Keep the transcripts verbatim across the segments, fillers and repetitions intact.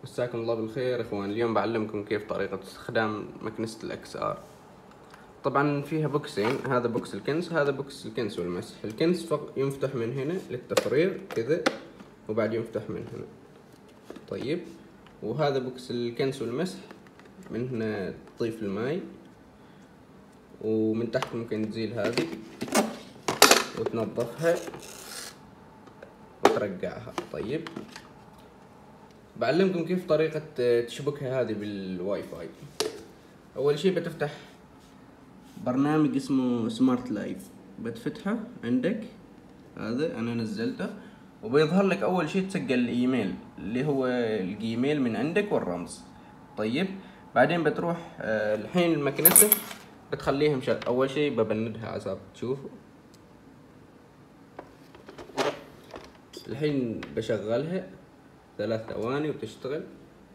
مساكم الله بالخير اخوان. اليوم بعلمكم كيف طريقة استخدام مكنسة الاكس ار. طبعا فيها بوكسين، هذا بوكس الكنس، هذا بوكس الكنس والمسح. الكنس فقط ينفتح من هنا للتفريغ كذا، وبعد ينفتح من هنا. طيب، وهذا بوكس الكنس والمسح، من هنا تضيف الماي، ومن تحت ممكن تزيل هذه وتنظفها وترجعها. طيب، بعلمكم كيف طريقة تشبكها هذه بالواي فاي. أول شي بتفتح برنامج اسمه سمارت لايف، بتفتحه عندك، هذا أنا نزلته، وبيظهر لك أول شي تسجل الإيميل اللي هو الجيميل من عندك والرمز. طيب، بعدين بتروح آه الحين المكنسة بتخليها مشغل. أول شي ببندها عشان تشوفوا. الحين بشغلها ثلاث ثواني وتشتغل.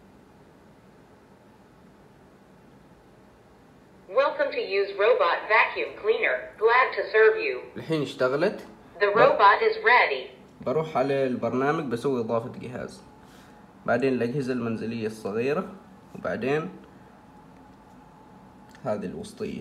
Welcome to use robot vacuum cleaner. Glad to serve you. الحين اشتغلت. The robot is ready. بروح على البرنامج بسوي إضافة جهاز، بعدين الأجهزة المنزلية الصغيرة، وبعدين هذه الوسطية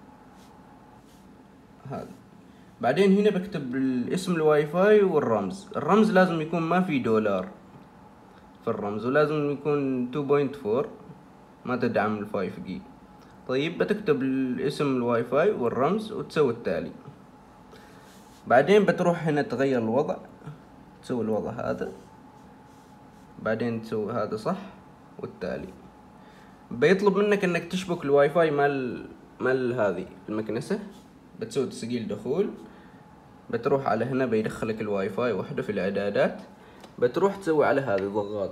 هذا. بعدين هنا بكتب اسم الواي فاي والرمز. الرمز لازم يكون ما في دولار في الرمز، ولازم يكون تو بوينت فور، ما تدعم الفايف جي. طيب، بتكتب اسم الواي فاي والرمز وتسوي التالي. بعدين بتروح هنا تغير الوضع، تسوي الوضع هذا، بعدين تسوي هذا صح والتالي. بيطلب منك انك تشبك الواي فاي مال مال هذه المكنسة. بتسوي تسجيل دخول، بتروح على هنا بيدخلك الواي فاي وحده في الاعدادات، بتروح تسوي على هذه ضغط،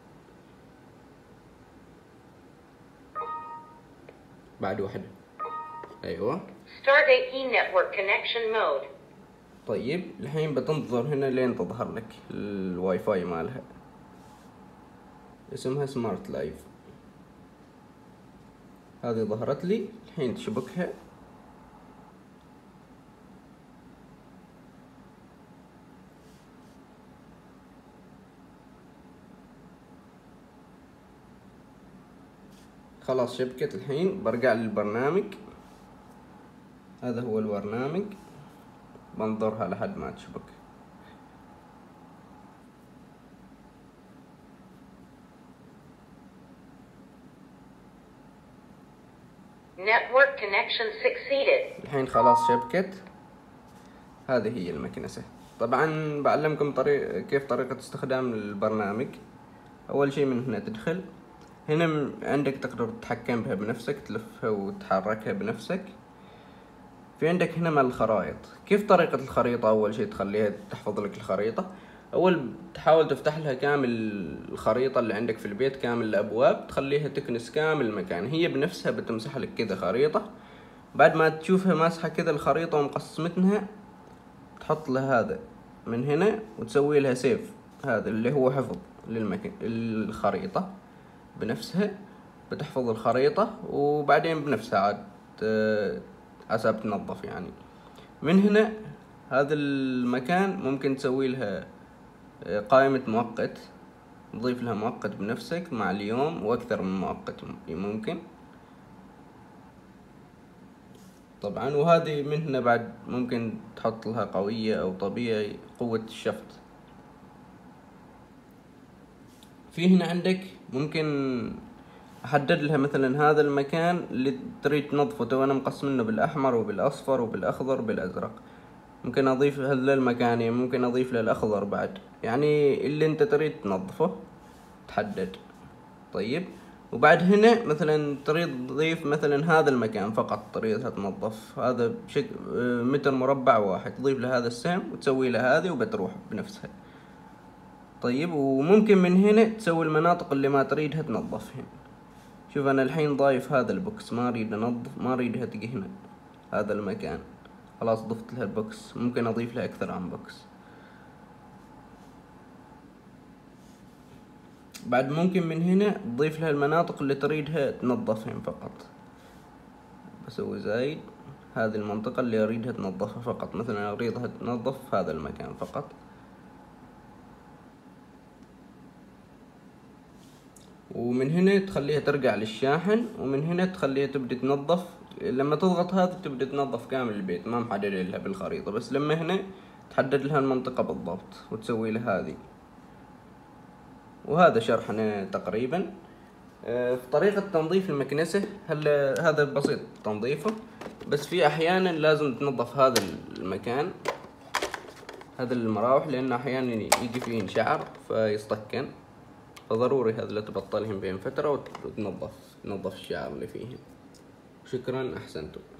بعد واحدة، ايوه. Start A P network connection mode. طيب، الحين بتنتظر هنا لين تظهر لك الواي فاي مالها، اسمها سمارت لايف. هذه ظهرت لي. الحين تشبكها. خلاص شبكت. الحين برجع للبرنامج، هذا هو البرنامج، بنظرها لحد ما تشبك. Network connection succeeded. الحين خلاص شبكت. هذه هي المكنسة. طبعا بعلمكم طريق كيف طريقة استخدام البرنامج. أول شيء من هنا تدخل، هنا عندك تقدر تتحكم بها بنفسك، تلفها وتحركها بنفسك. في عندك هنا مال الخرائط. كيف طريقة الخريطة؟ أول شيء تخليها تحفظ لك الخريطة. أول تحاول تفتح لها كامل الخريطة اللي عندك في البيت، كامل الأبواب، تخليها تكنس كامل المكان. هي بنفسها بتمسح لك كذا خريطة. بعد ما تشوفها ماسحة كذا الخريطة ومقسمتها، تحط لها هذا من هنا وتسوي لها سيف، هذا اللي هو حفظ للمكان الخريطة بنفسها. بتحفظ الخريطة وبعدين بنفسها عاد حسب تنظف يعني. من هنا هذا المكان ممكن تسوي لها قائمة مؤقت، تضيف لها مؤقت بنفسك مع اليوم واكثر من مؤقت ممكن طبعا. وهذه من هنا بعد ممكن تحط لها قوية او طبيعي، قوة الشفط. في هنا عندك ممكن احدد لها مثلا هذا المكان اللي تريد تنظفه، تو انا مقسمنه بالاحمر وبالاصفر وبالاخضر وبالازرق. ممكن اضيف هذا المكانين، ممكن اضيف له الاخضر بعد، يعني اللي انت تريد تنظفه تحدد. طيب، وبعد هنا مثلا تريد تضيف مثلا هذا المكان فقط تريدها تنظف، هذا بشكل متر مربع واحد، تضيف له هذا السهم وتسوي له هذه وبتروح بنفسها. طيب، وممكن من هنا تسوي المناطق اللي ما تريدها تنظفها. شوف انا الحين ضايف هذا البوكس، ما اريد انظف، ما اريدها تجي هنا هذا المكان، خلاص ضفت لها البوكس. ممكن اضيف لها اكثر عن بوكس. بعد ممكن من هنا تضيف لها المناطق اللي تريدها تنظفهم فقط. بسوي زايد هذه المنطقة اللي اريدها تنظفها فقط، مثلا اريدها تنظف هذا المكان فقط. ومن هنا تخليها ترجع للشاحن، ومن هنا تخليها تبدأ تنظف. لما تضغط هذا تبدأ تنظف كامل البيت، ما محدد لها بالخريطة، بس لما هنا تحدد لها المنطقة بالضبط وتسوي لها هذه. وهذا شرحنا تقريبا في طريقة تنظيف المكنسة. هلا هذا بسيط تنظيفه، بس في أحيانا لازم تنظف هذا المكان، هذا المراوح، لأن أحيانا يجي فيه شعر فيصطكن، فضروري هذا لا تبطلهم بين فترة وتنظف تنظف الشعر اللي فيهم. شكرا، أحسنتم.